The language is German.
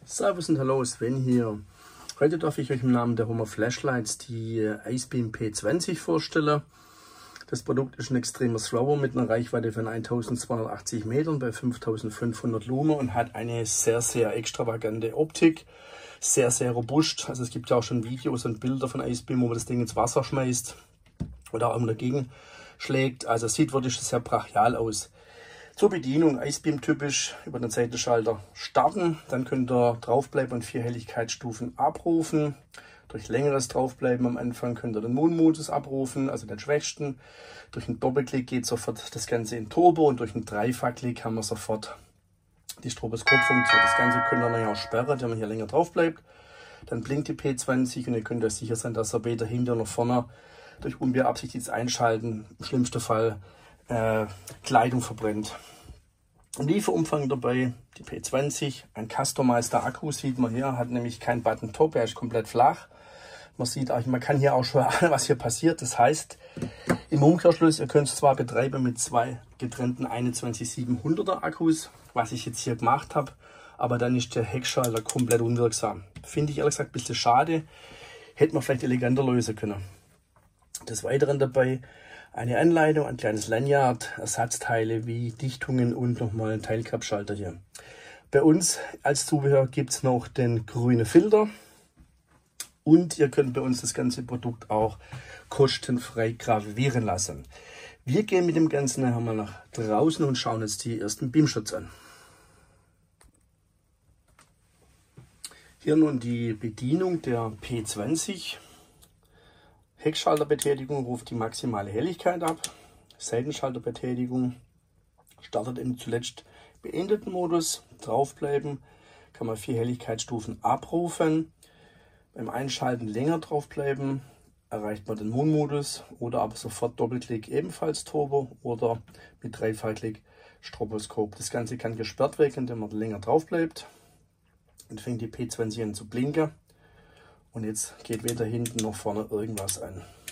Servus und hallo, Sven hier. Heute darf ich euch im Namen der Homer Flashlights die Icebeam P20 vorstellen. Das Produkt ist ein extremer Thrower mit einer Reichweite von 1280 Metern bei 5500 Lumen und hat eine sehr extravagante Optik. Sehr robust. Also es gibt ja auch schon Videos und Bilder von Icebeam, wo man das Ding ins Wasser schmeißt oder auch dagegen schlägt. Also es sieht wirklich sehr brachial aus. Zur Bedienung, Icebeam typisch, über den Seitenschalter starten, dann könnt ihr draufbleiben und 4 Helligkeitsstufen abrufen. Durch längeres Draufbleiben am Anfang könnt ihr den Moon-Modus abrufen, also den schwächsten. Durch einen Doppelklick geht sofort das Ganze in Turbo und durch einen Dreifachklick haben wir sofort die Stroboskopfunktion. Das Ganze könnt ihr dann auch sperren, wenn man hier länger drauf bleibt. Dann blinkt die P20 und ihr könnt euch sicher sein, dass ihr weder hinter noch vorne durch unbeabsichtigtes Einschalten im schlimmsten Fall Kleidung verbrennt. Ein Lieferumfang dabei, die P20, ein Customized Akku sieht man hier, hat nämlich kein Button Top, er ist komplett flach. Man sieht auch, man kann hier auch schon ahnen, was hier passiert. Das heißt, im Umkehrschluss, ihr könnt es zwar betreiben mit 2 getrennten 21700er Akkus, was ich jetzt hier gemacht habe, aber dann ist der Heckschalter komplett unwirksam. Finde ich ehrlich gesagt ein bisschen schade, hätte man vielleicht eleganter lösen können. Des Weiteren dabei eine Anleitung, ein kleines Lanyard, Ersatzteile wie Dichtungen und nochmal ein Teilkapschalter hier. Bei uns als Zubehör gibt es noch den grünen Filter und ihr könnt bei uns das ganze Produkt auch kostenfrei gravieren lassen. Wir gehen mit dem Ganzen nachher mal nach draußen und schauen uns die ersten Beamshots an. Hier nun die Bedienung der P20. Heckschalterbetätigung ruft die maximale Helligkeit ab. Seitenschalterbetätigung startet im zuletzt beendeten Modus. Draufbleiben kann man 4 Helligkeitsstufen abrufen. Beim Einschalten länger draufbleiben erreicht man den Moon-Modus oder aber sofort Doppelklick ebenfalls Turbo oder mit Dreifachklick Stroboskop. Das Ganze kann gesperrt werden, wenn man länger drauf bleibt. Dann fängt die P20 an zu blinken. Und jetzt geht weder hinten noch vorne irgendwas an.